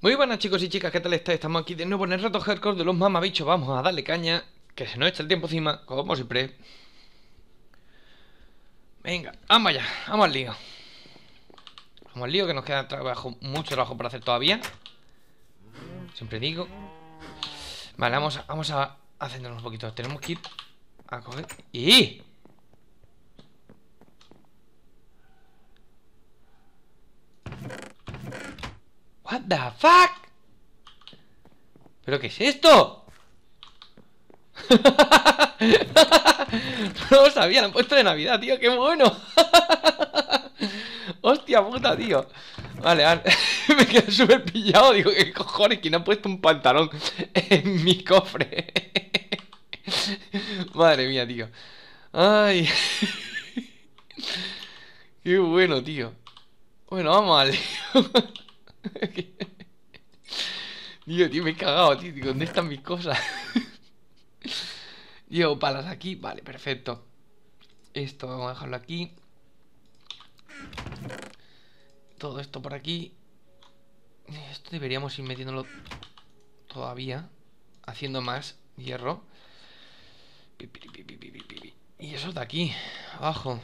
Muy buenas chicos y chicas, ¿qué tal estáis? Estamos aquí de nuevo en el reto hardcore de los mamabichos. Vamos a darle caña, que se nos echa el tiempo encima, como siempre. Venga, vamos allá, vamos al lío. Vamos al lío, que nos queda mucho trabajo por hacer todavía. Siempre digo. Vale, vamos a hacernos un poquito. Tenemos que ir a coger... ¡Y! What the fuck? ¿Pero qué es esto? No lo sabía, lo han puesto de Navidad, tío, qué bueno. Hostia puta, tío. Vale, vale. Me quedé súper pillado. Digo, ¿qué cojones? ¿Quién ha puesto un pantalón en mi cofre? Madre mía, tío. Ay. Qué bueno, tío. Bueno, vamos al lío. Tío, me he cagado, tío. Digo, ¿dónde están mis cosas? Llevo palas aquí. Vale, perfecto. Esto vamos a dejarlo aquí. Todo esto por aquí. Esto deberíamos ir metiéndolo todavía. Haciendo más hierro. Y eso de aquí, abajo.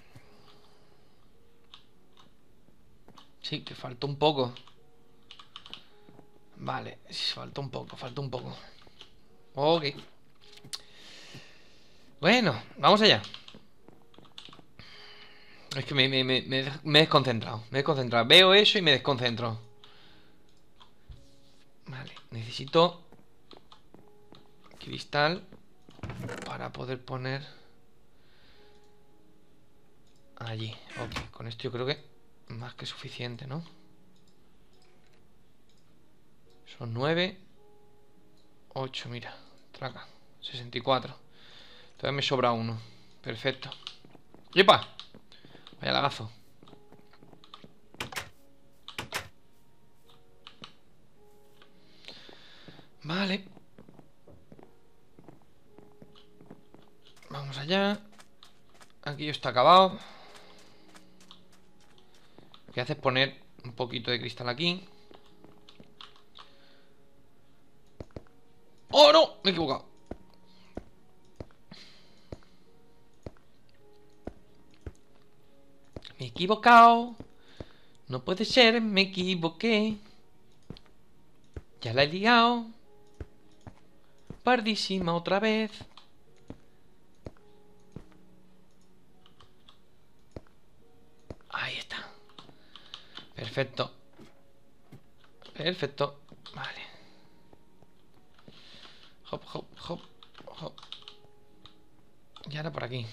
Sí, que falta un poco. Vale, falta un poco, falta un poco. Ok. Bueno, vamos allá. Es que me he desconcentrado. Me he desconcentrado. Veo eso y me desconcentro. Vale, necesito cristal para poder poner allí. Ok, con esto yo creo que más que suficiente, ¿no? Son 9 8, mira. Traca, 64. Todavía me sobra uno. Perfecto. ¡Yepa! Vaya lagazo. Vale. Vamos allá. Aquí está acabado. Lo que hace es poner un poquito de cristal aquí. ¡Oh, no! Me he equivocado. Me he equivocado. No puede ser, me equivoqué. Ya la he liado. Pardísima otra vez. Ahí está. Perfecto. Perfecto. Vale. Hop, hop, hop, hop. Y ahora por aquí.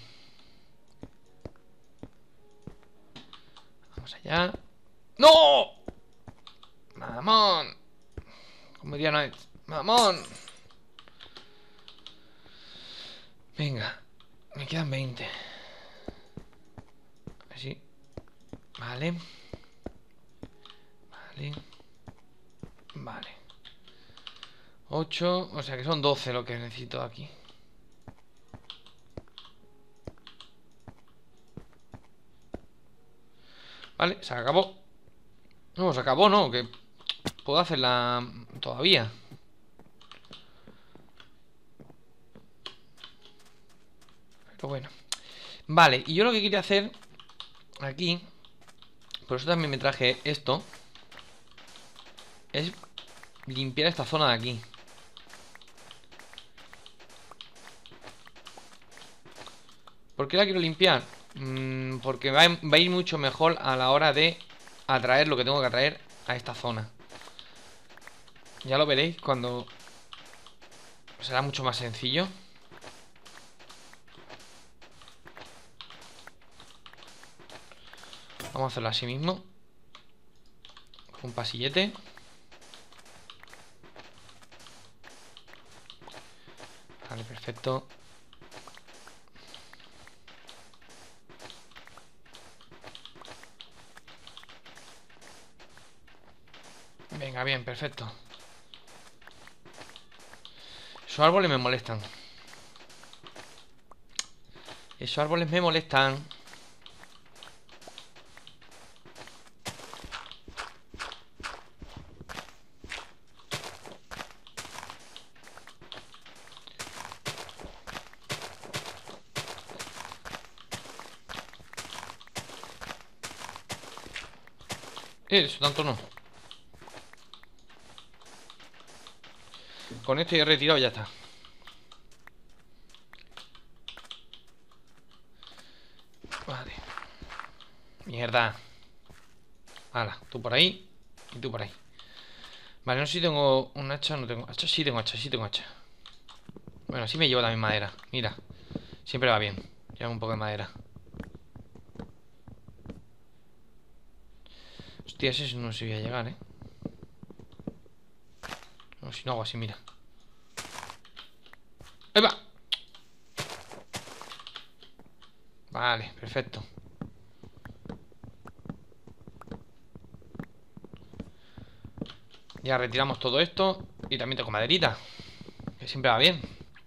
Vamos allá. ¡No! ¡Mamón! Como diría Noel. ¡Mamón! Venga. Me quedan 20. Así. Vale. Vale. Vale. 8. O sea que son 12 lo que necesito aquí. Vale, se acabó. No, se acabó, no, que puedo hacerla todavía. Pero bueno. Vale, y yo lo que quería hacer aquí, por eso también me traje esto, es limpiar esta zona de aquí. ¿Por qué la quiero limpiar? Porque va a ir mucho mejor a la hora de atraer lo que tengo que atraer a esta zona. Ya lo veréis cuando será mucho más sencillo. Vamos a hacerlo así mismo. Con un pasillete. Vale, perfecto. Venga, bien, perfecto. Esos árboles me molestan. Esos árboles me molestan. Eso tanto no. Con esto ya he retirado y ya está. Vale. Mierda. Hala, tú por ahí y tú por ahí. Vale, no sé si tengo un hacha. No tengo hacha, sí tengo hacha, sí tengo hacha. Bueno, sí me llevo también madera. Mira, siempre va bien. Llevo un poco de madera. Hostia, ese no se iba a llegar, No, si no hago así, mira. ¡Ahí va! Vale, perfecto. Ya retiramos todo esto. Y también tengo maderita, que siempre va bien.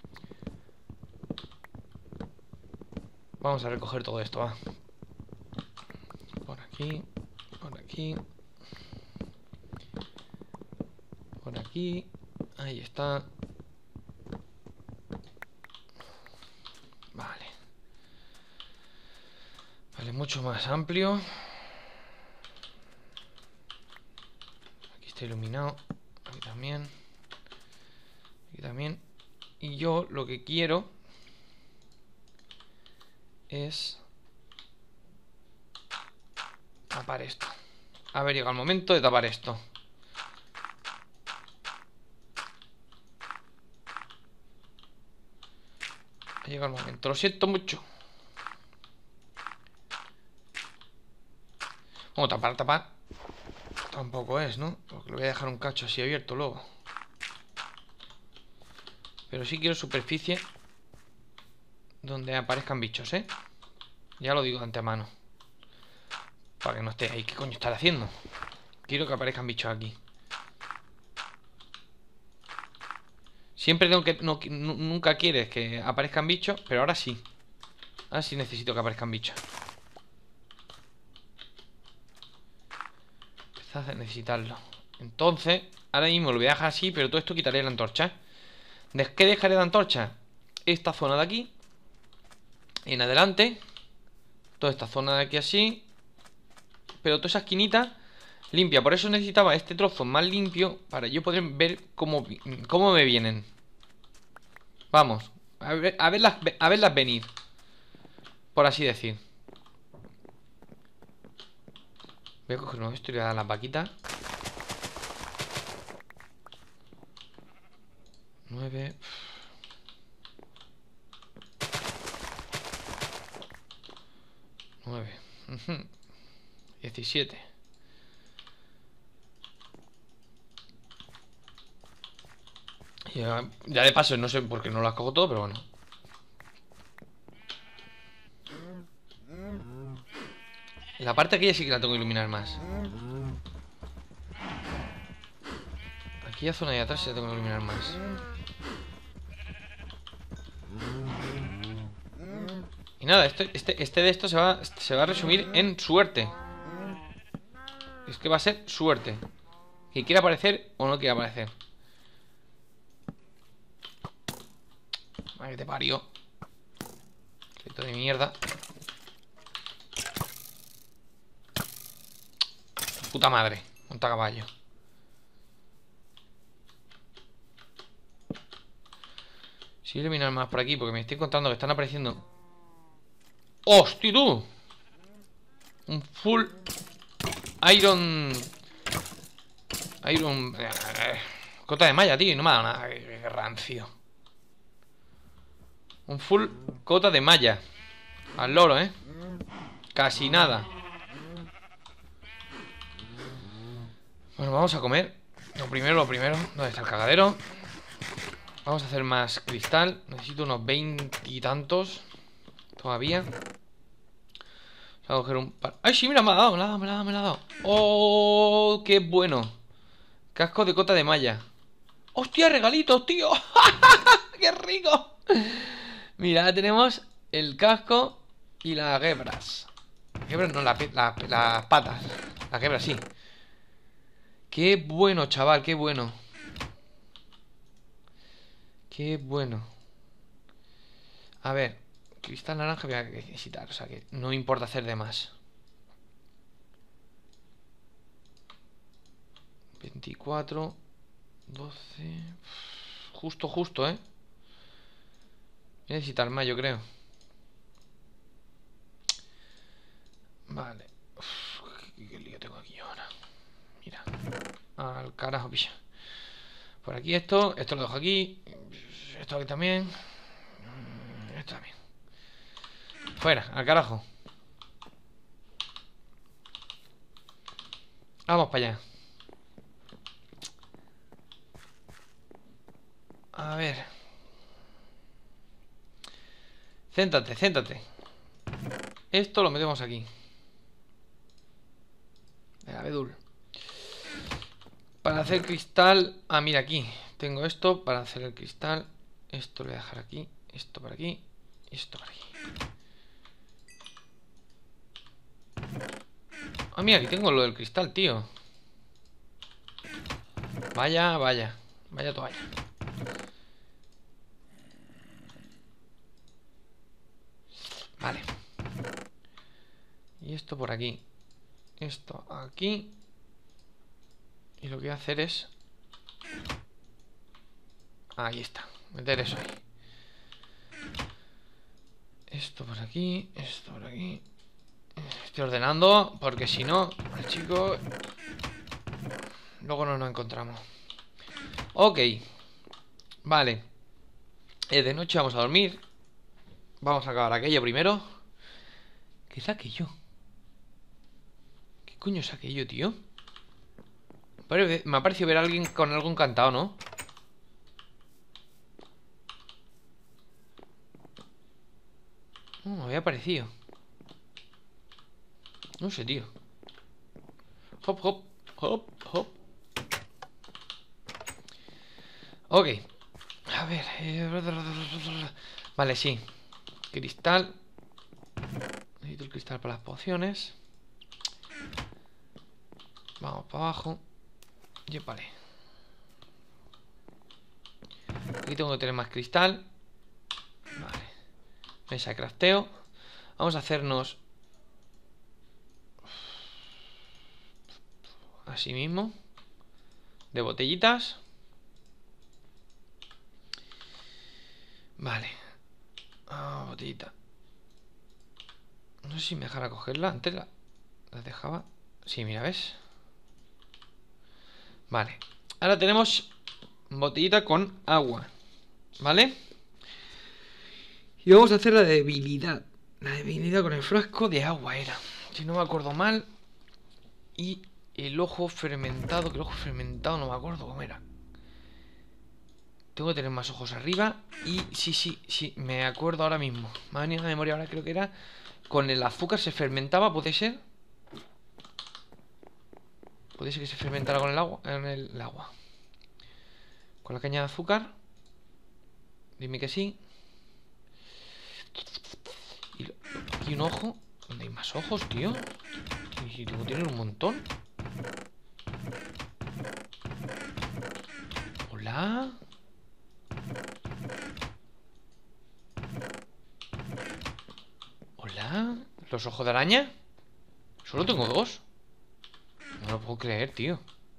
Vamos a recoger todo esto, va. Por aquí. Por aquí. Por aquí. Ahí está. Vale. Vale, mucho más amplio. Aquí está iluminado. Aquí también. Aquí también. Y yo lo que quiero es tapar esto. A ver, llega el momento de tapar esto. Ha llegado el momento. Lo siento mucho. Bueno, tapar. Tampoco es, ¿no? Porque le voy a dejar un cacho así abierto luego. Pero sí quiero superficie donde aparezcan bichos, ¿eh? Ya lo digo de antemano. Para que no esté ahí. ¿Qué coño estar haciendo? Quiero que aparezcan bichos aquí. Siempre tengo que... nunca quieres que aparezcan bichos, pero ahora sí. Ahora sí necesito que aparezcan bichos. Empezad a necesitarlo. Entonces, ahora mismo lo voy a dejar así, pero todo esto quitaré la antorcha. ¿De qué dejaré la antorcha? Esta zona de aquí en adelante. Toda esta zona de aquí así. Pero toda esa esquinita limpia. Por eso necesitaba este trozo más limpio, para yo poder ver cómo me vienen. Vamos, a verlas venir, por así decir. Voy a coger esto y le voy a dar las vaquitas. 9. 9. 17. Ya de paso, no sé por qué no las cojo todo, pero bueno. La parte aquí ya sí que la tengo que iluminar más. Aquí la zona de atrás sí la tengo que iluminar más. Y nada, este de esto se va a resumir en suerte. Es que va a ser suerte. Que quiera aparecer o no quiera aparecer. Ay, que te parió. Grito de mierda. Puta madre. Monta caballo. Si eliminar más por aquí, porque me estoy contando que están apareciendo. ¡Hostia, tú! Un full Iron. Cota de malla, tío. Y no me ha dado nada. Qué rancio. Un full cota de malla. Al loro, Casi nada. Bueno, vamos a comer. Lo primero. ¿Dónde está el cagadero? Vamos a hacer más cristal. Necesito unos 20 y tantos. Todavía. Vamos a coger un par. ¡Ay, sí! Mira, me la ha dado, me la ha dado. ¡Oh! ¡Qué bueno! Casco de cota de malla. ¡Hostia, regalitos, tío! ¡Qué rico! Mira, tenemos el casco y las gebras. Gebras no, las patas. Las gebras, sí. ¡Qué bueno, chaval! ¡Qué bueno! ¡Qué bueno! A ver, cristal naranja voy a necesitar. O sea que no importa hacer de más. 24, 12. Justo, justo, ¿eh? Voy a necesitar más, yo creo. Vale. Qué lío tengo aquí ahora. Mira. Al carajo, pilla. Por aquí esto lo dejo aquí. Esto aquí también. Esto también. Fuera, al carajo. Vamos para allá. A ver. Céntrate, céntrate. Esto lo metemos aquí. El abedul. Para hacer cristal. Ah, mira aquí. Tengo esto para hacer el cristal. Esto lo voy a dejar aquí. Esto por aquí. Y esto por aquí. Ah, mira, aquí tengo lo del cristal, tío. Vaya, vaya. Vaya toalla. Vale. Y esto por aquí. Esto aquí. Y lo que voy a hacer es... Ahí está. Meter eso ahí. Esto por aquí. Esto por aquí. Estoy ordenando porque si no, el chico... Luego no nos encontramos. Ok. Vale. De noche vamos a dormir. Vamos a acabar aquello primero. ¿Qué es aquello? ¿Qué coño es aquello, tío? Me ha parecido ver a alguien con algo encantado, ¿no? No, me había parecido. No sé, tío. Hop, hop, hop, hop. Ok. A ver. Vale, sí. Cristal. Necesito el cristal para las pociones. Vamos para abajo. Y vale. Aquí tengo que tener más cristal. Vale. Mesa de crafteo. Vamos a hacernos... Así mismo. De botellitas. Vale. Ah, botellita. No sé si me dejará cogerla. Antes la dejaba. Sí, mira, ¿ves? Vale. Ahora tenemos botellita con agua. ¿Vale? Y vamos a hacer la debilidad. La debilidad con el frasco de agua era. Si no me acuerdo mal. Y el ojo fermentado. Que el ojo fermentado no me acuerdo cómo era. Tengo que tener más ojos arriba. Y sí, me acuerdo ahora mismo. Me ha venido a la memoria ahora, creo que era. Con el azúcar se fermentaba, ¿puede ser? ¿Puede ser que se fermentara con el agua? En el agua. Con la caña de azúcar. Dime que sí. Y aquí un ojo. ¿Dónde hay más ojos, tío? Y tengo que tener un montón. Hola. Hola. ¿Los ojos de araña? Solo tengo dos. No lo puedo creer, tío.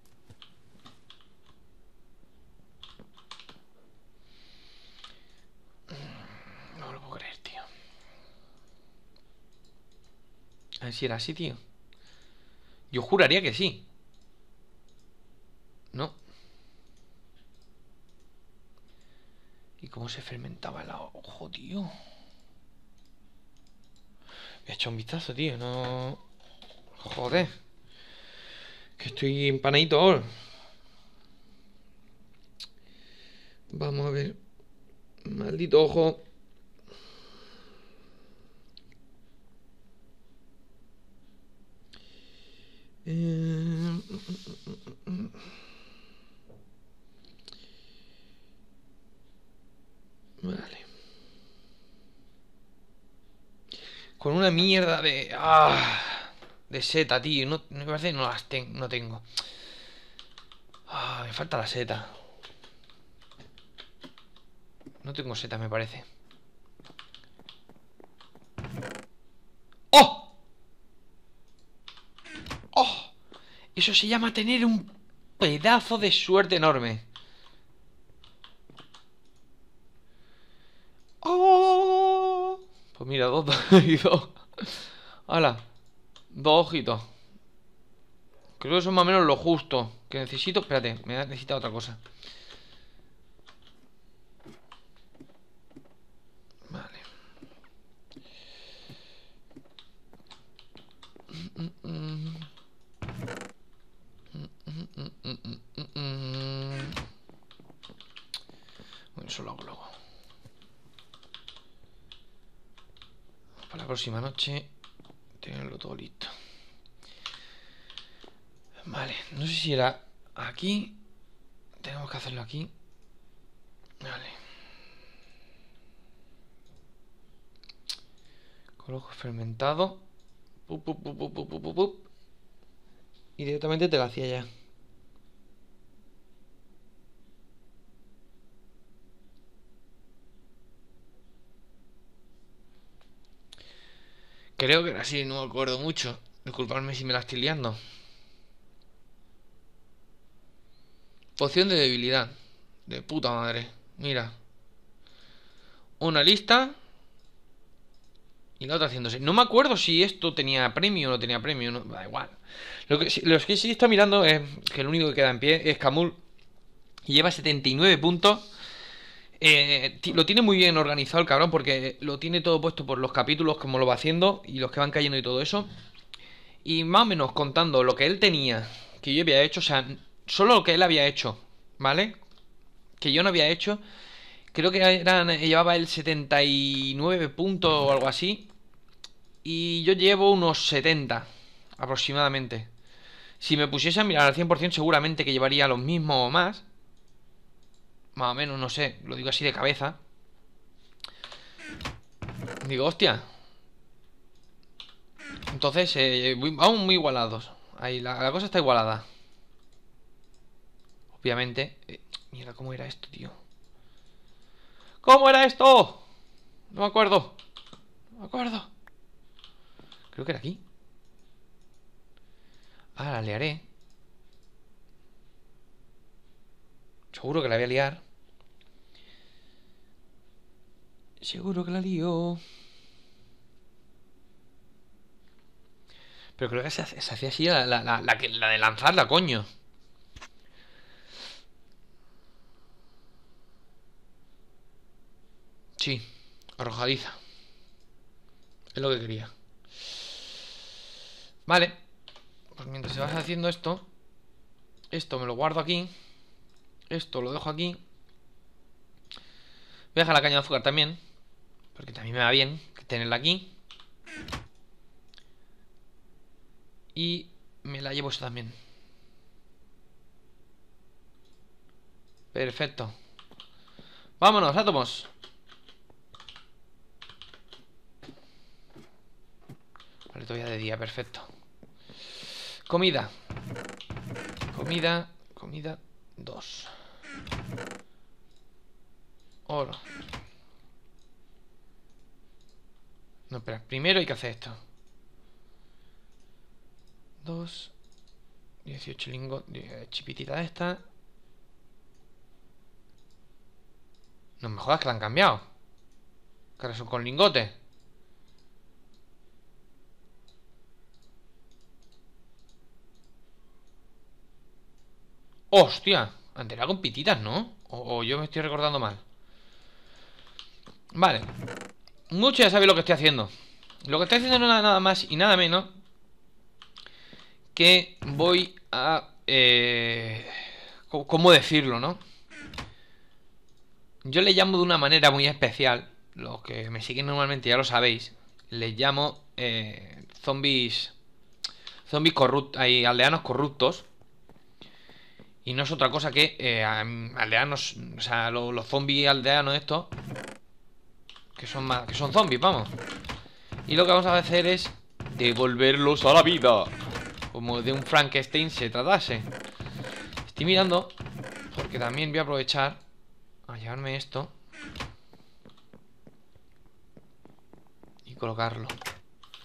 No lo puedo creer, tío. A ver si era así, tío. Yo juraría que sí. No. ¿Y cómo se fermentaba el ojo, tío? Me he hecho un vistazo, tío. No... Joder. Que estoy empanadito ahora. Vamos a ver. Maldito ojo. Vale. Con una mierda de... de seta, tío. No, me parece que no las no tengo. Me falta la seta. No tengo seta, me parece. ¡Oh! ¡Oh! Eso se llama tener un pedazo de suerte enorme. ¡Oh! Pues mira, dos y dos. ¡Hala! Dos ojitos. Creo que eso es más o menos lo justo que necesito. Espérate, me necesita otra cosa. Vale. Bueno, eso lo hago luego. Para la próxima noche tenerlo todo listo. Vale, no sé si era aquí. Tenemos que hacerlo aquí. Vale. Coloco fermentado. Pup, pup, pup, pup, pup, pup, pup. Y directamente te lo hacía ya. Creo que era así, no me acuerdo mucho. Disculpadme si me la estoy liando. Poción de debilidad. De puta madre. Mira. Una lista. Y la otra haciéndose. No me acuerdo si esto tenía premio o no tenía premio. No, da igual. Lo que sí está mirando es que el único que queda en pie es Camul. Y lleva 79 puntos. Lo tiene muy bien organizado el cabrón, porque lo tiene todo puesto por los capítulos, como lo va haciendo, y los que van cayendo y todo eso. Y más o menos contando lo que él tenía, que yo había hecho, o sea, solo lo que él había hecho, ¿vale? Que yo no había hecho. Creo que llevaba el 79 puntos o algo así. Y yo llevo unos 70 aproximadamente. Si me pusiese a mirar al 100% seguramente que llevaría los mismos o más. Más o menos, no sé, lo digo así de cabeza. Digo, hostia. Entonces, vamos muy igualados. Ahí, la cosa está igualada. Obviamente. Mira, ¿cómo era esto, tío? ¿Cómo era esto? No me acuerdo. No me acuerdo. Creo que era aquí. Ah, la liaré. Seguro que la voy a liar. Seguro que la lío. Pero creo que se hacía así la de lanzarla, coño. Sí, arrojadiza. Es lo que quería. Vale. Pues mientras se vas haciendo esto, esto me lo guardo aquí. Esto lo dejo aquí. Voy a dejar la caña de azúcar también, porque también me va bien tenerla aquí. Y me la llevo esta también. Perfecto. Vámonos, átomos. Vale, todavía de día, perfecto. Comida. Comida. Comida 2. Oro. No, espera, primero hay que hacer esto. 2. 18 lingotes. Chipitita esta. No me jodas que la han cambiado. Que ahora son con lingotes. ¡Hostia! Antes era con pititas, ¿no? O yo me estoy recordando mal. Vale. Mucho ya sabéis lo que estoy haciendo. Lo que estoy haciendo no es nada más y nada menos que voy a... ¿cómo decirlo, no? Yo le llamo de una manera muy especial. Los que me siguen normalmente ya lo sabéis. Les llamo zombies... Zombies corruptos... Hay aldeanos corruptos. Y no es otra cosa que aldeanos... O sea, los zombies aldeanos estos... Que son zombies, vamos. Y lo que vamos a hacer es devolverlos a la vida. Como de un Frankenstein se tratase. Estoy mirando, porque también voy a aprovechar a llevarme esto y colocarlo.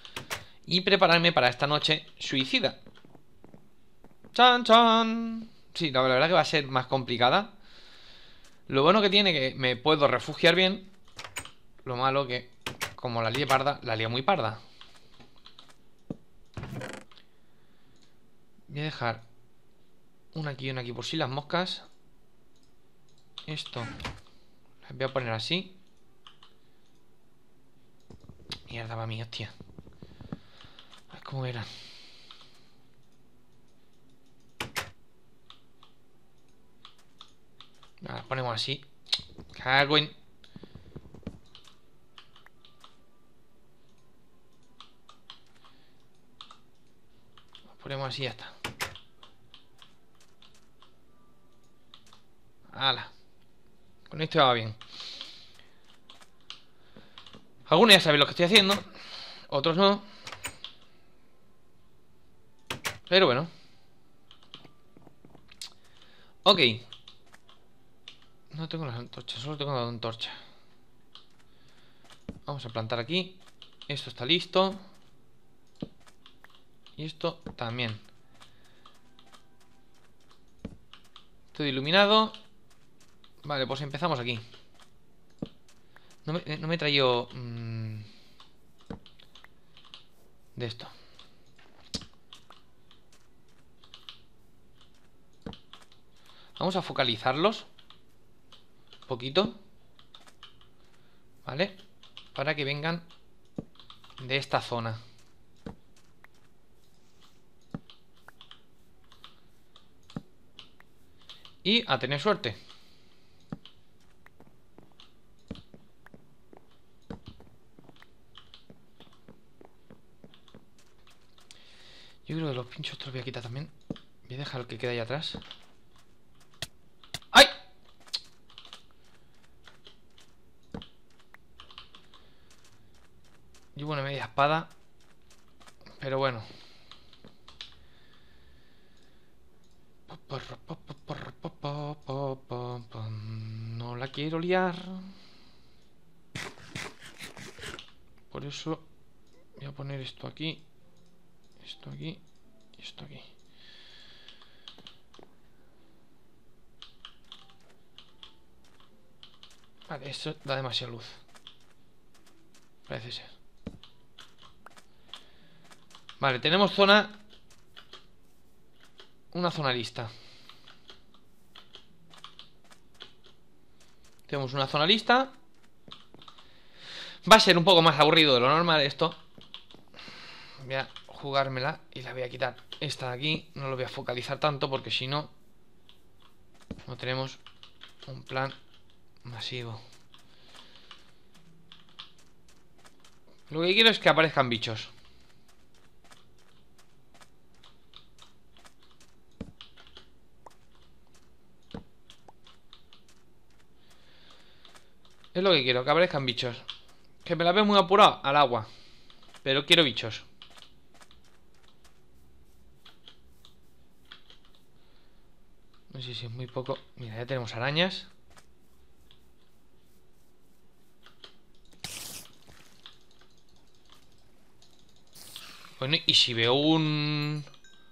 Y prepararme para esta noche suicida. ¡Chan, chan! Sí, la verdad que va a ser más complicada. Lo bueno que tiene que me puedo refugiar bien. Lo malo que, como la lié parda, la lié muy parda. Voy a dejar una aquí por si las moscas. Esto las voy a poner así. Mierda, va mí, hostia. A ver cómo era. Las ponemos así. Cago en... Las ponemos así y ya está. Hala. Con esto ya va bien. Algunos ya saben lo que estoy haciendo. Otros no. Pero bueno. Ok. No tengo las antorchas, solo tengo la antorcha. Vamos a plantar aquí. Esto está listo. Y esto también. Todo iluminado. Vale, pues empezamos aquí. No me he traído de esto. Vamos a focalizarlos un poquito. ¿Vale? Para que vengan de esta zona. Y a tener suerte. Yo creo que los pinchos estos los voy a quitar también. Voy a dejar el que queda ahí atrás. ¡Ay! Llevo una media espada. Pero bueno. No la quiero liar. Por eso voy a poner esto aquí. Esto aquí. Y esto aquí. Vale, eso da demasiada luz. Parece ser. Vale, tenemos zona. Una zona lista. Tenemos una zona lista. Va a ser un poco más aburrido de lo normal esto. Voy a jugármela y la voy a quitar esta de aquí. No lo voy a focalizar tanto porque si no, no tenemos un plan masivo. Lo que quiero es que aparezcan bichos. Es lo que quiero, que aparezcan bichos. Que me la veo muy apurado al agua. Pero quiero bichos. No sé si es muy poco. Mira, ya tenemos arañas. Bueno, y si veo uno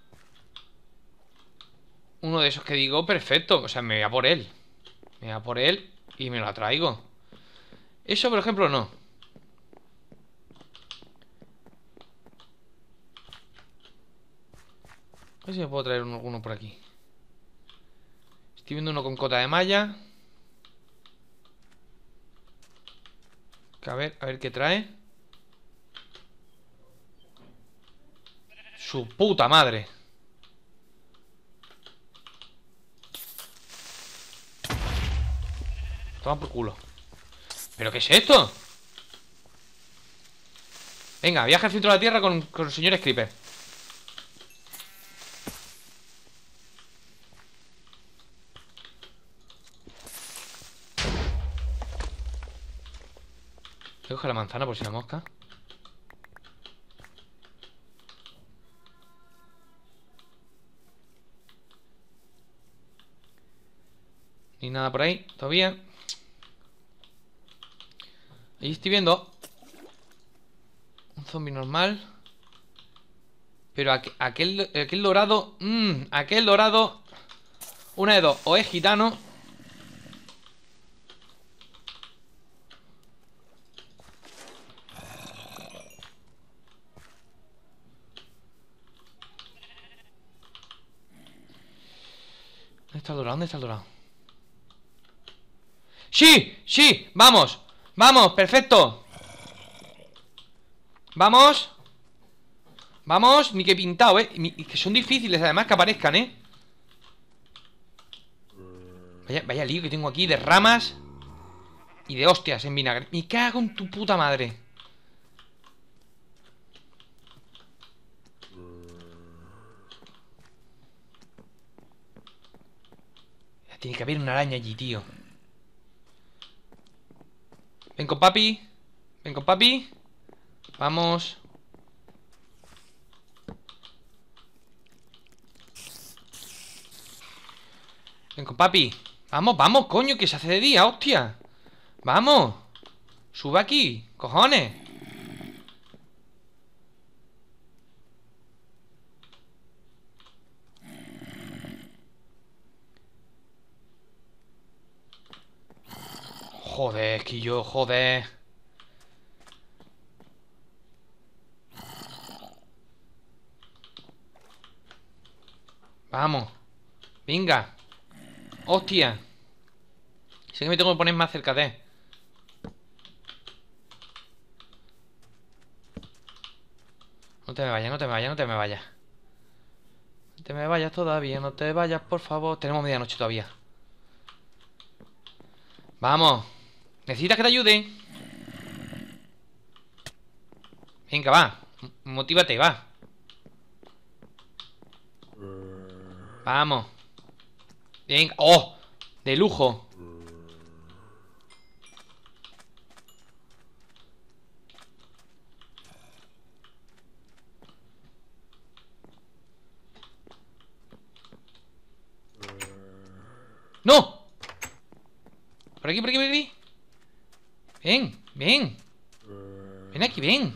de esos que digo, perfecto. O sea, me voy a por él. Me voy a por él y me lo traigo. Eso, por ejemplo, no. A ver si me puedo traer alguno por aquí. Estoy viendo uno con cota de malla. A ver qué trae. Su puta madre. Toma por culo. ¿Pero qué es esto? Venga, viaja al centro de la Tierra con el señor Creeper. Voy a coger la manzana por si la mosca. Ni nada por ahí, todavía. Ahí estoy viendo un zombie normal. Pero aquel dorado. Aquel dorado. Una de dos, o es gitano. ¿Dónde está el dorado? ¿Dónde está el dorado? ¡Sí! ¡Sí! ¡Vamos! ¡Vamos! ¡Perfecto! ¡Vamos! ¡Vamos! Ni que pintado, que son difíciles además que aparezcan, Vaya lío que tengo aquí de ramas y de hostias en vinagre. Me cago en tu puta madre. Tiene que haber una araña allí, tío. Ven con papi. Ven con papi. Vamos. Ven con papi. Vamos, vamos, coño, que se hace de día, hostia. Vamos. Sube aquí, cojones. Joder, que yo, joder. Vamos. Venga. Hostia. Sé que me tengo que poner más cerca de. No te me vayas, no te me vayas, no te me vayas. No te me vayas todavía, no te vayas, por favor. Tenemos medianoche todavía. Vamos. ¿Necesitas que te ayude? Venga, va. Motívate, va. Vamos. Venga. ¡Oh! De lujo. ¡No! Por aquí, por aquí, por aquí. Ven, ven. Ven aquí, ven.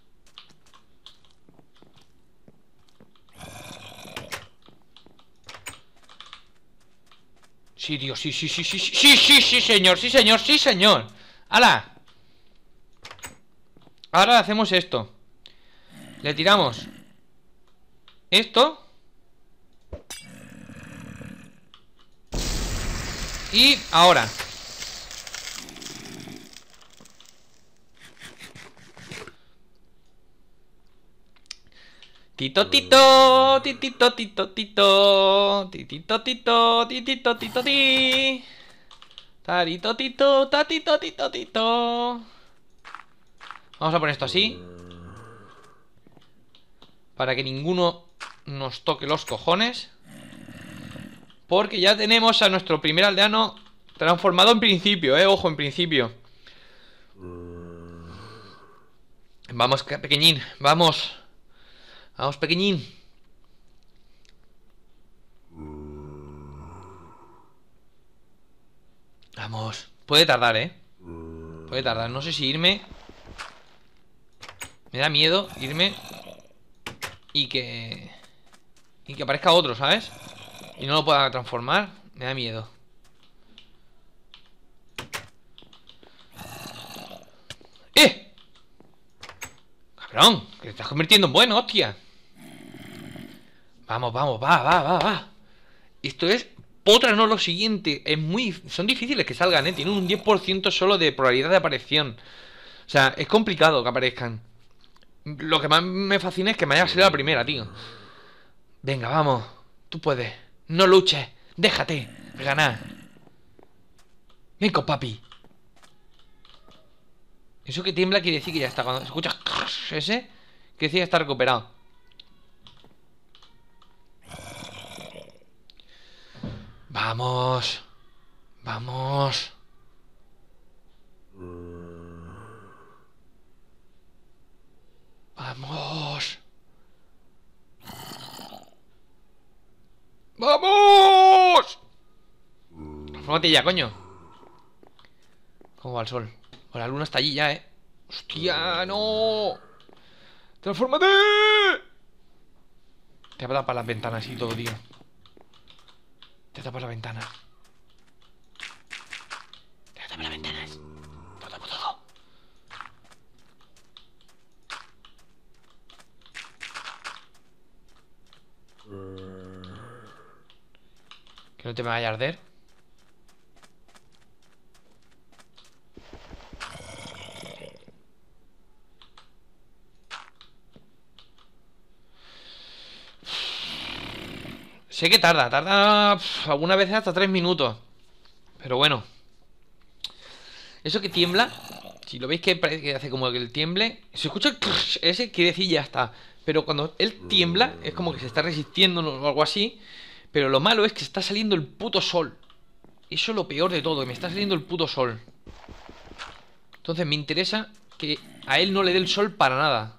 Sí, tío, sí, sí, sí, sí, sí, sí, sí, sí, señor, sí, señor, sí, señor. ¡Hala! Ahora hacemos esto. Le tiramos esto. Y ahora Tito, tito, titito, tito, tito, titito, tito, titito, tito, ti. Tarito, tito, tatito, tito, tito. Vamos a poner esto así, para que ninguno nos toque los cojones. Porque ya tenemos a nuestro primer aldeano transformado en principio, ojo, en principio. Vamos, pequeñín, vamos. Vamos, pequeñín. Vamos. Puede tardar, puede tardar, no sé si irme. Me da miedo irme y que aparezca otro, ¿sabes? Y no lo pueda transformar. Me da miedo. ¡Eh! Cabrón, que te estás convirtiendo en bueno, hostia. Vamos, vamos, va. Esto es otra, no lo siguiente. Son difíciles que salgan, tienen un 10% solo de probabilidad de aparición. O sea, es complicado que aparezcan. Lo que más me fascina es que me haya salido la primera, tío. Venga, vamos. Tú puedes. No luches. Déjate ganar. Venga, papi. Eso que tiembla quiere decir que ya está. Cuando escuchas ese, quiere decir que está recuperado. Vamos. Vamos. Vamos. ¡Vamos! Transfórmate ya, coño. ¿Cómo va el sol? O la luna está allí ya, ¡Hostia, no! ¡Transfórmate! Te va a tapar las ventanas y todo, tío. Te a tapar la ventana. Voy a tapar las ventanas. Todo. Que no te me vaya a arder. Sé que tarda algunas veces hasta 3 minutos. Pero bueno. Eso que tiembla, si lo veis que parece que hace como que el tiemble, se escucha el ese, quiere decir ya está. Pero cuando él tiembla, es como que se está resistiendo o algo así. Pero lo malo es que está saliendo el puto sol. Eso es lo peor de todo, que me está saliendo el puto sol. Entonces me interesa que a él no le dé el sol para nada.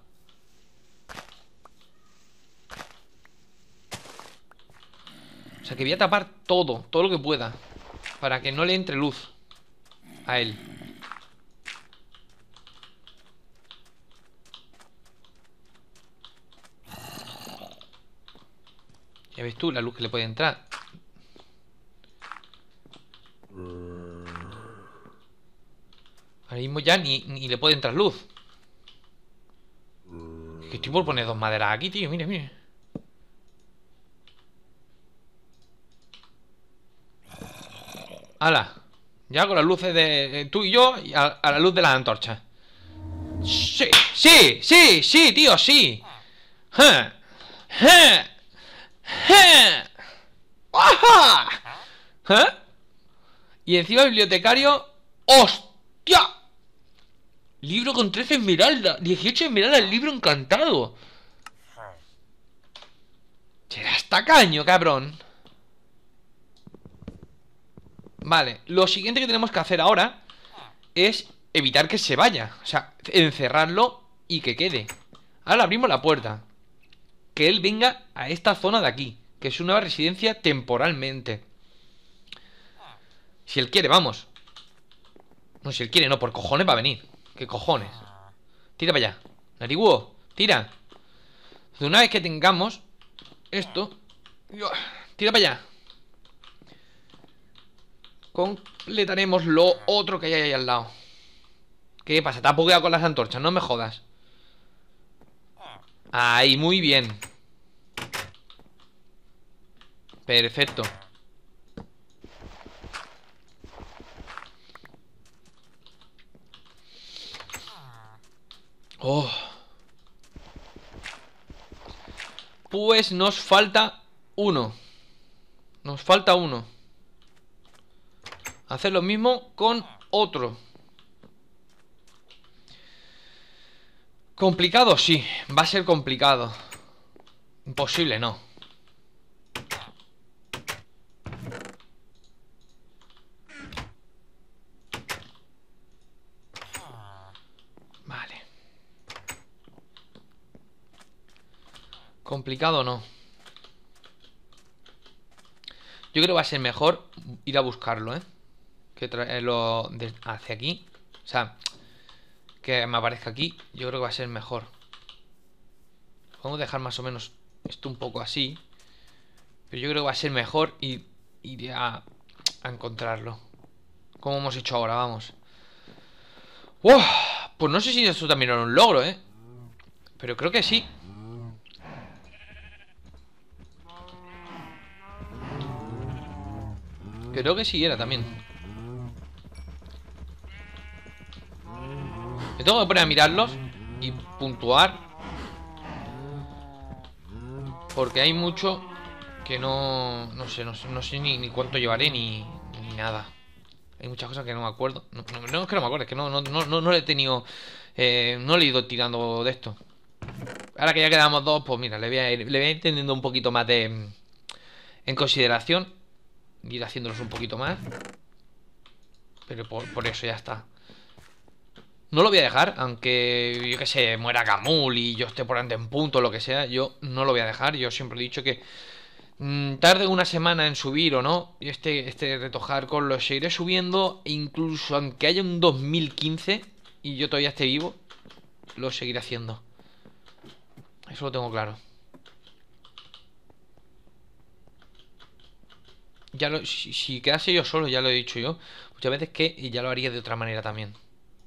O sea que voy a tapar todo lo que pueda, para que no le entre luz a él. Ya ves tú la luz que le puede entrar. Ahora mismo ya ni le puede entrar luz. Es que estoy por poner 2 maderas aquí, tío. Mira. ¡Hala! Ya con las luces de tú y yo y a la luz de las antorchas. Sí, tío, sí. ¡Ja! ¡Ja! ¡Ja! ¡Ajá! ¿Eh? Y encima bibliotecario. ¡Hostia! Libro con 13 esmeraldas. 18 esmeraldas, libro encantado. Serás tacaño, cabrón. Vale, lo siguiente que tenemos que hacer ahora es evitar que se vaya. O sea, encerrarlo y que quede. Ahora abrimos la puerta. Que él venga a esta zona de aquí, que es una residencia temporalmente. Si él quiere, vamos. No, si él quiere, no, por cojones va a venir. ¿Qué cojones? Tira para allá. Nariguo, tira. Entonces, una vez que tengamos esto, tira para allá. Completaremos lo otro que hay ahí al lado. ¿Qué pasa? Te ha bugueado con las antorchas, no me jodas. Ahí, muy bien. Perfecto. Oh. Pues nos falta uno. Nos falta uno. Hacer lo mismo con otro. ¿Complicado? Sí, va a ser complicado. Imposible, no. Vale. Complicado no. Yo creo que va a ser mejor ir a buscarlo, ¿eh? Que traerlo hacia aquí. O sea, que me aparezca aquí. Yo creo que va a ser mejor. Podemos dejar más o menos esto un poco así. Pero yo creo que va a ser mejor ir a encontrarlo. Como hemos hecho ahora, vamos. ¡Wow! Pues no sé si esto también era un logro, ¿eh? Pero creo que sí. Creo que sí era también. Me tengo que poner a mirarlos y puntuar. Porque hay mucho que no sé ni cuánto llevaré ni nada. Hay muchas cosas que no me acuerdo. No es que no me acuerdo, es que no le he tenido. No le he ido tirando de esto. Ahora que ya quedamos dos, pues mira, le voy a ir teniendo un poquito más de en consideración. Ir haciéndolos un poquito más. Pero por eso ya está. No lo voy a dejar, aunque yo que sé, muera Gamul y yo esté por antes en punto o lo que sea. Yo no lo voy a dejar. Yo siempre he dicho que tarde una semana en subir o no, y este reto hardcore lo seguiré subiendo. E incluso aunque haya un 2015 y yo todavía esté vivo, lo seguiré haciendo. Eso lo tengo claro. si quedase yo solo, ya lo he dicho yo muchas veces, que ya lo haría de otra manera también.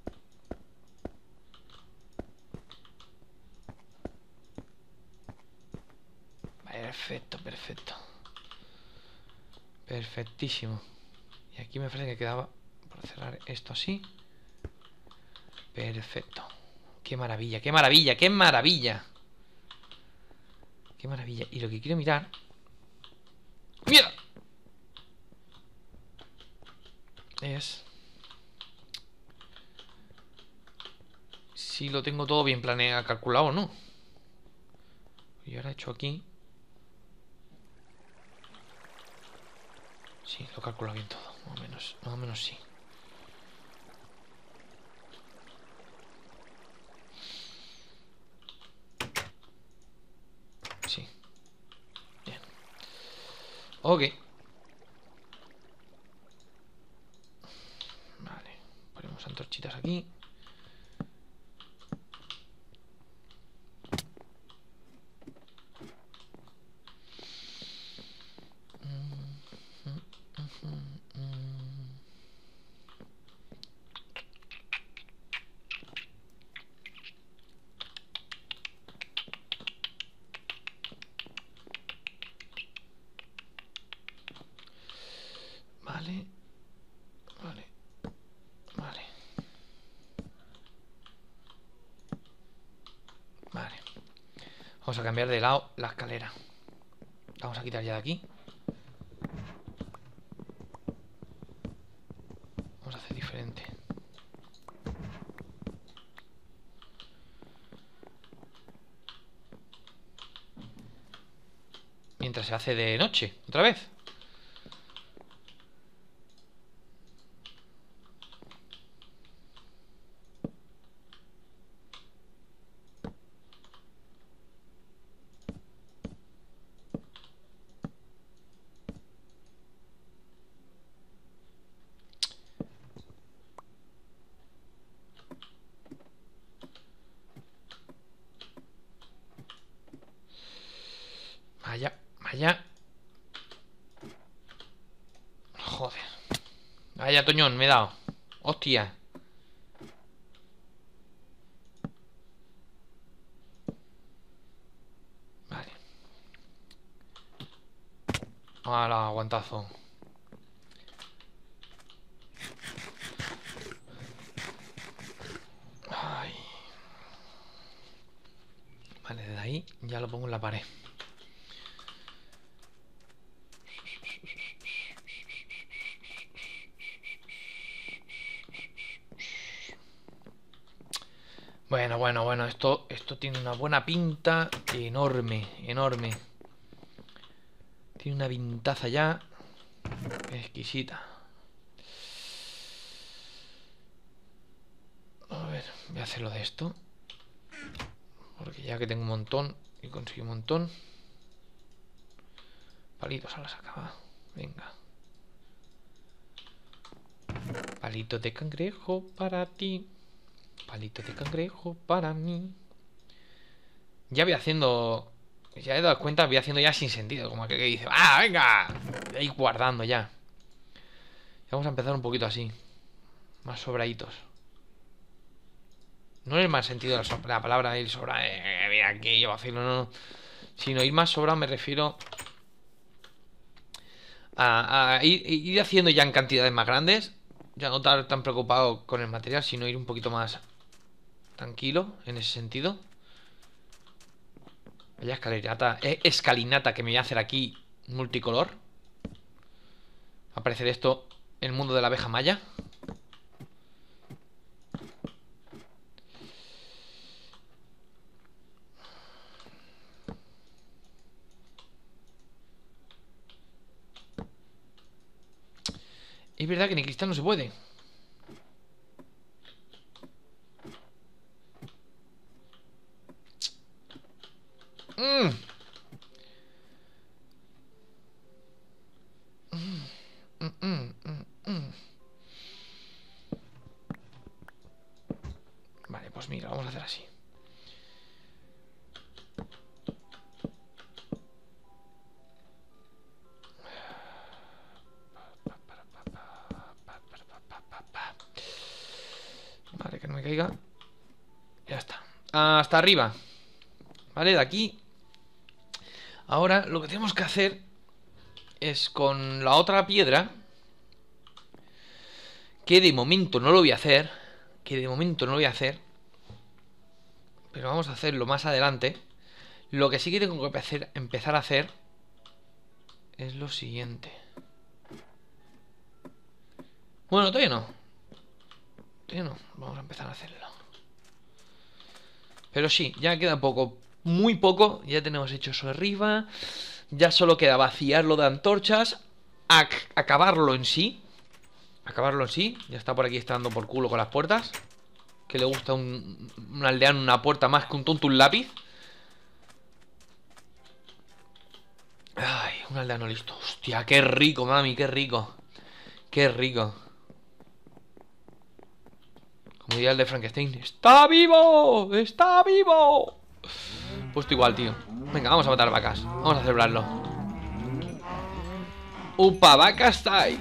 Perfecto, perfecto. Perfectísimo. Y aquí me parece que quedaba por cerrar esto así. Perfecto. Qué maravilla, qué maravilla, qué maravilla. Qué maravilla. Y lo que quiero mirar... ¡Mierda! Es... si lo tengo todo bien planeado, calculado o no. Y ahora he hecho aquí... sí, lo he calculado bien todo. Más o menos sí. Sí. Bien. Ok. Vale. Ponemos antorchitas aquí. Vale. Vale. Vale. Vale. Vamos a cambiar de lado la escalera. La vamos a quitar ya de aquí. Vamos a hacer diferente. Mientras se hace de noche, otra vez. Vaya, vaya. Joder. Vaya, Toñón, me he dado. Hostia. Vale. Hala, aguantazo. Ay. Vale, desde ahí ya lo pongo en la pared. Bueno, bueno, bueno, esto tiene una buena pinta enorme, enorme. Tiene una pintaza ya exquisita. A ver, voy a hacerlo de esto. Porque ya que tengo un montón y conseguí un montón. Palitos a la sacaba. Venga. Palito de cangrejo para ti. Palito de cangrejo para mí. Ya voy haciendo... ya he dado cuenta, voy haciendo ya sin sentido. Como que dice, ¡ah, venga! Voy a ir guardando ya. Vamos a empezar un poquito así. Más sobraditos. No en el mal sentido de la palabra ir sobra. Mira aquí, yo vacilo, no. Sino ir más sobrado me refiero a ir haciendo ya en cantidades más grandes. Ya no estar tan preocupado con el material, sino ir un poquito más tranquilo en ese sentido. Vaya escalinata que me voy a hacer aquí multicolor. Va a aparecer esto en el mundo de la abeja maya. Es verdad que en el cristal no se puede. Mm. Mm, mm, mm, mm. Vale, pues mira, vamos a hacer así. hasta arriba. Vale, de aquí. Ahora lo que tenemos que hacer es con la otra piedra, que de momento no lo voy a hacer. Pero vamos a hacerlo más adelante. Lo que sí que tengo que empezar a hacer es lo siguiente. Bueno, todavía no. Vamos a empezar a hacerlo. Pero sí, ya queda poco. Muy poco. Ya tenemos hecho eso arriba. Ya solo queda vaciarlo de antorchas. Acabarlo en sí. Ya está por aquí, está dando por culo con las puertas. Que le gusta un aldeano una puerta más que un tonto un lápiz. Ay, un aldeano listo. Hostia, qué rico, mami, qué rico. Qué rico. Como diría el de Frankenstein. ¡Está vivo! ¡Está vivo! Puesto igual, tío. Venga, vamos a matar vacas. Vamos a celebrarlo. ¡Upa, vacas time!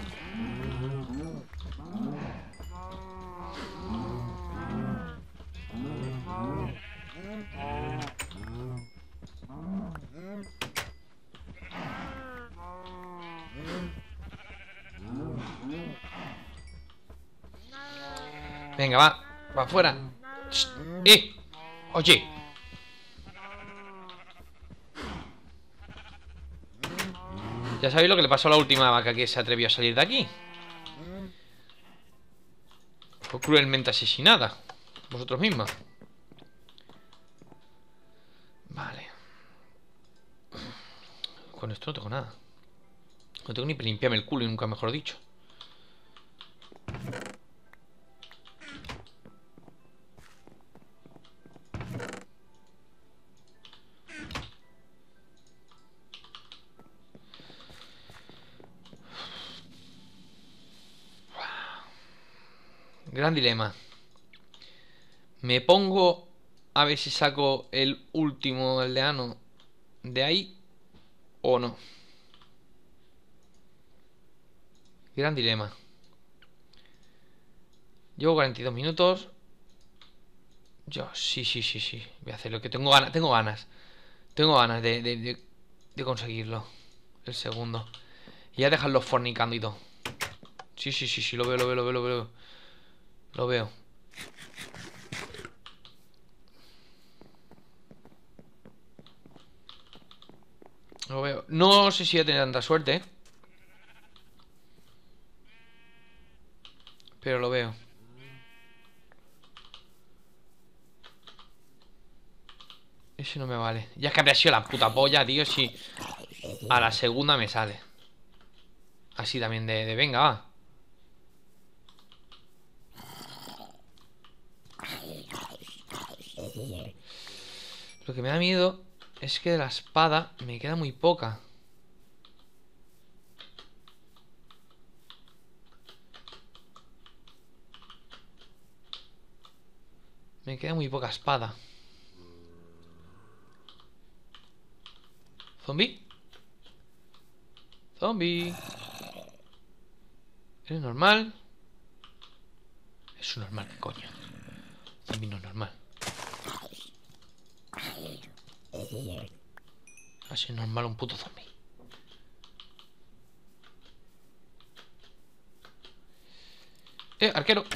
Venga, va. Va afuera. Oye. Ya sabéis lo que le pasó a la última vaca que se atrevió a salir de aquí. Fue cruelmente asesinada. Vosotros mismos. Vale. Con esto no tengo nada. No tengo ni para limpiarme el culo y nunca mejor dicho. Gran dilema. Me pongo a ver si saco el último aldeano de ahí o no. Gran dilema. Llevo 42 minutos. Yo, sí. Voy a hacer lo que tengo ganas. Tengo ganas de conseguirlo. El segundo. Y ya dejarlo fornicando y todo. Sí, lo veo. Lo veo. Lo veo. No sé si voy a tener tanta suerte, pero lo veo. Ese no me vale. Ya es que habría sido la puta polla, tío. Si a la segunda me sale. Así también de venga, va. Lo que me da miedo es que de la espada me queda muy poca. Me queda muy poca espada. ¿Zombie? ¿Zombie? ¿Eres normal? Es un normal, ¿qué coño? Zombie no es normal. Así es normal un puto zombie. Arquero.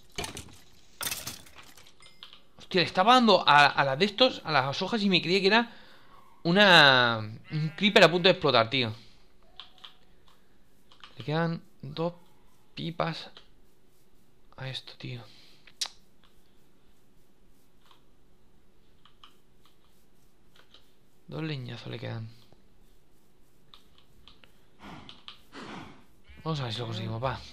Hostia, le estaba dando a las de estos, a las hojas, y me creía que era un creeper a punto de explotar, tío. Le quedan 2 pipas a esto, tío. Dos leñazos le quedan. Vamos a ver si lo conseguimos, va.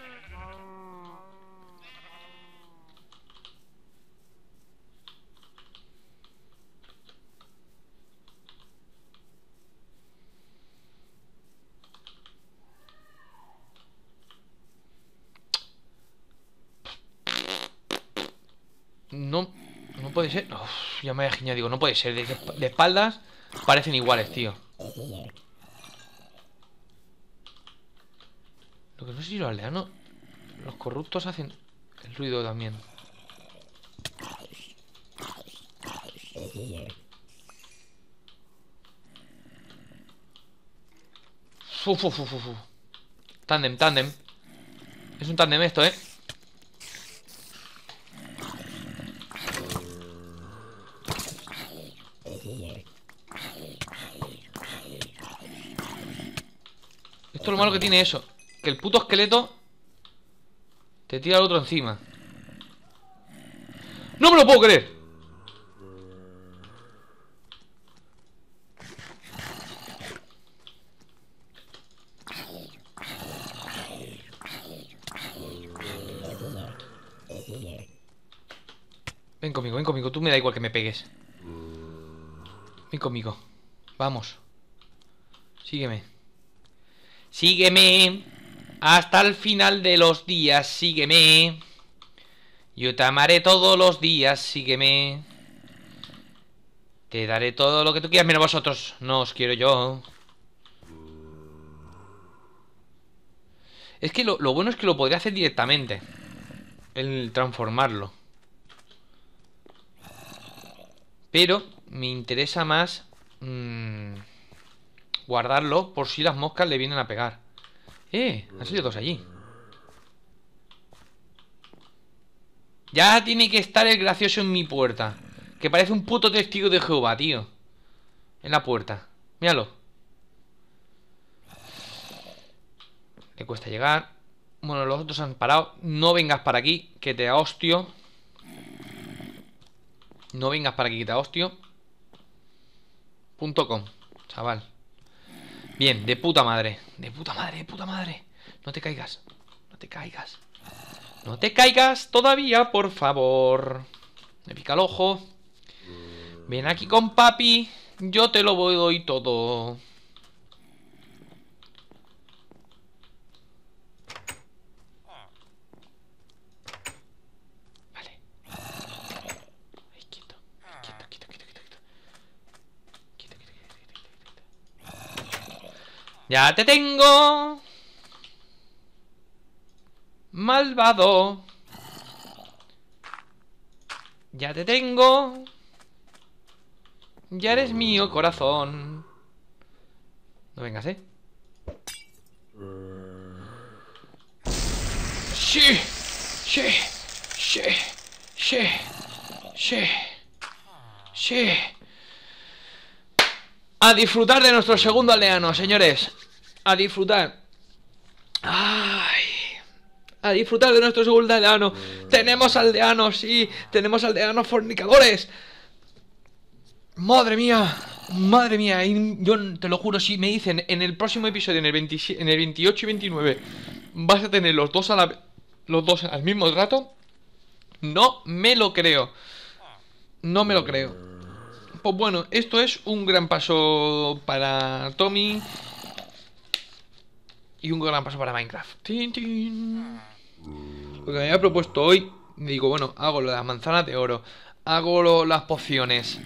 No, no puede ser. Uf, ya me había giñado, digo, no puede ser. De espaldas parecen iguales, tío. Lo que no sé si los aldeanos, los corruptos hacen el ruido también. Uf, uf, uf, uf. Tándem, tándem. Es un tándem esto, ¿eh? Esto es lo malo que tiene eso. Que el puto esqueleto te tira al otro encima. ¡No me lo puedo creer! Ven conmigo, tú me da igual que me pegues. Ven conmigo. Vamos. Sígueme. Sígueme. Hasta el final de los días, sígueme. Yo te amaré todos los días, sígueme. Te daré todo lo que tú quieras, menos vosotros. No os quiero yo. Es que lo bueno es que lo podría hacer directamente. El transformarlo. Pero me interesa más guardarlo por si las moscas le vienen a pegar. Han salido dos allí. Ya tiene que estar el gracioso en mi puerta. Que parece un puto testigo de Jehová, tío. En la puerta. Míralo. Le cuesta llegar. Bueno, los otros han parado. No vengas para aquí, que te hostio. No vengas para aquí, que te hostio. .com, chaval. Bien, de puta madre. De puta madre, de puta madre. No te caigas. No te caigas. No te caigas todavía, por favor. Me pica el ojo. Ven aquí con papi. Yo te lo doy todo. Vale. Ay, quieto. Quieto, quieto, quieto, quieto. Quieto, quieto, quieto, quieto. ¡Ya te tengo! Malvado. Ya te tengo. Ya eres mío, corazón. No vengas, ¿eh? Sí. Sí. Sí. Sí. Sí. Sí. A disfrutar de nuestro segundo aldeano, señores. A disfrutar. Ay. A disfrutar de nuestro segundo aldeano. Tenemos aldeanos, sí. Tenemos aldeanos fornicadores. Madre mía. Madre mía. Yo te lo juro, si me dicen en el próximo episodio, en el 28 y 29, vas a tener los dos al mismo rato. No me lo creo. No me lo creo. Pues bueno, esto es un gran paso para Tommy. Y un gran paso para Minecraft. ¡Tin, tin! Lo que me había propuesto hoy, digo, bueno, hago lo de las manzanas de oro, hago las pociones.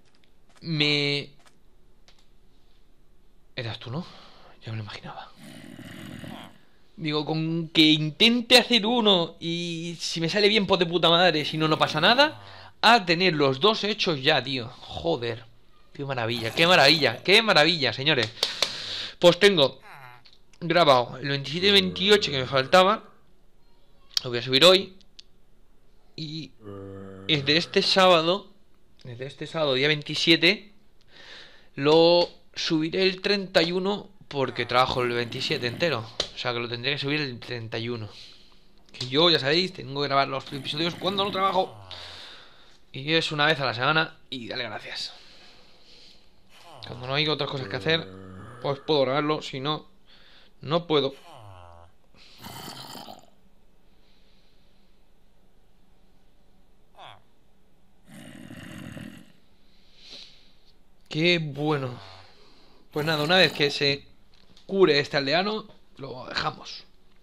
Eras tú, ¿no? Ya me lo imaginaba. Digo, con que intente hacer uno y si me sale bien, pues de puta madre, si no, no pasa nada. A tener los dos hechos ya, tío. Joder. Qué maravilla, qué maravilla, qué maravilla, señores. Pues tengo grabado el 27 y 28 que me faltaba. Lo voy a subir hoy. Y desde este sábado, día 27, lo subiré el 31 porque trabajo el 27 entero. O sea que lo tendré que subir el 31. Que yo, ya sabéis, tengo que grabar los episodios cuando no trabajo. Y es una vez a la semana y dale gracias. Cuando no hay otras cosas que hacer, pues puedo grabarlo. Si no, no puedo. Qué bueno. Pues nada, una vez que se cure este aldeano, lo dejamos.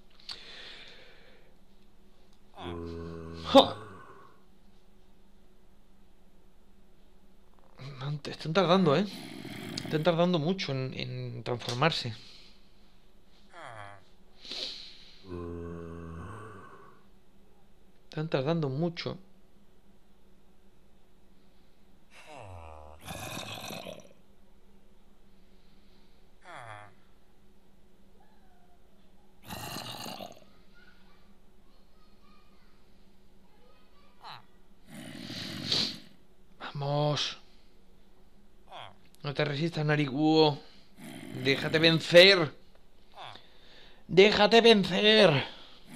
¡Ja! Están tardando, ¿eh? Están tardando mucho en transformarse. Están tardando mucho. te resistas, nariguo. Déjate vencer. Déjate vencer.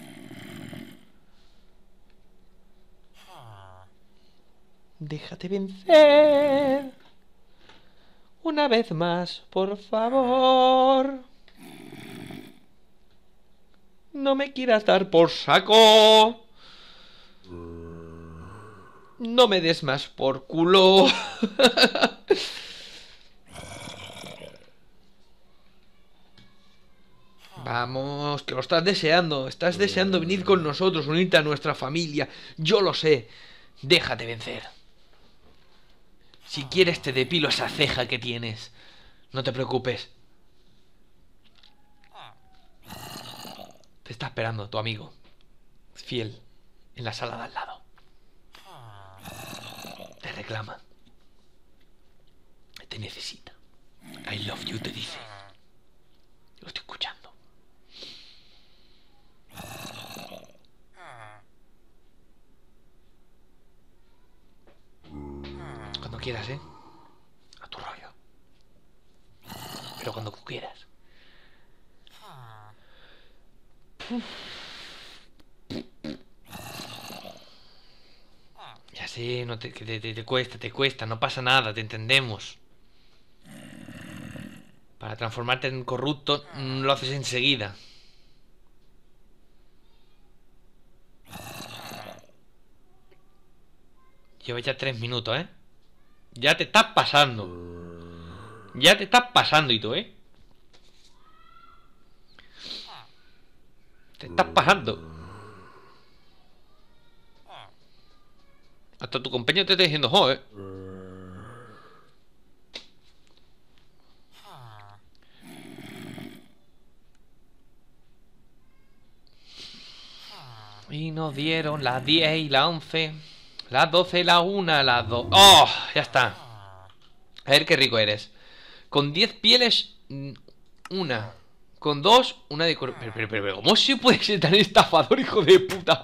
Déjate vencer. Una vez más, por favor. No me quieras dar por saco. No me des más por culo. Vamos, que lo estás deseando. Estás deseando venir con nosotros, unirte a nuestra familia. Yo lo sé. Déjate vencer. Si quieres te depilo esa ceja que tienes. No te preocupes. Te está esperando tu amigo fiel en la sala de al lado. Te reclama. Te necesita. I love you, te dice. Lo estoy escuchando. Cuando quieras, ¿eh? A tu rollo. Pero cuando quieras. Ya sé, no te cuesta, no pasa nada, te entendemos. Para transformarte en corrupto, lo haces enseguida. Lleva ya 3 minutos, ¿eh? Ya te estás pasando. Ya te estás pasando, y tú, ¿eh? Te estás pasando. Hasta tu compañero te está diciendo, joder. Y nos dieron las 10 y las 11. Las 12 y las 1, las 2. ¡Oh! Ya está. A ver qué rico eres. Con 10 pieles, una. Con 2, una de... Pero, ¿cómo se puede ser tan estafador, hijo de puta?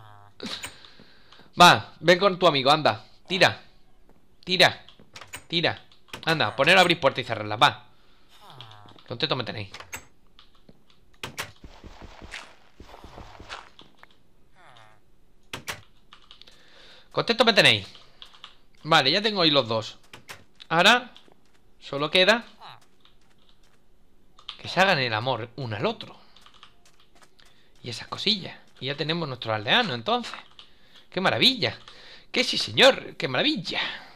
Va, ven con tu amigo, anda. Tira. Tira. Tira. Anda, poner a abrir puertas y cerrarlas, va. Contento me tenéis. Contento me tenéis. Vale, ya tengo ahí los dos. Ahora solo queda que se hagan el amor uno al otro. Y esas cosillas. Y ya tenemos nuestro aldeano, entonces. ¡Qué maravilla! ¡Qué sí, señor! ¡Qué maravilla!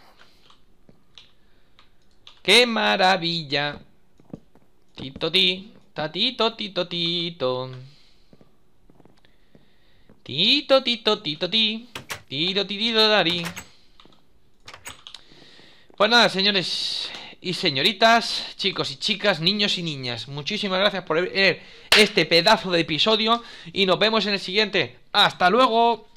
¡Qué maravilla! Tito ti, tatito, tito, tito. Tito, tito, tito, ti. Tiro, tiro, dari. Pues nada, señores y señoritas, chicos y chicas, niños y niñas, muchísimas gracias por ver este pedazo de episodio y nos vemos en el siguiente. ¡Hasta luego!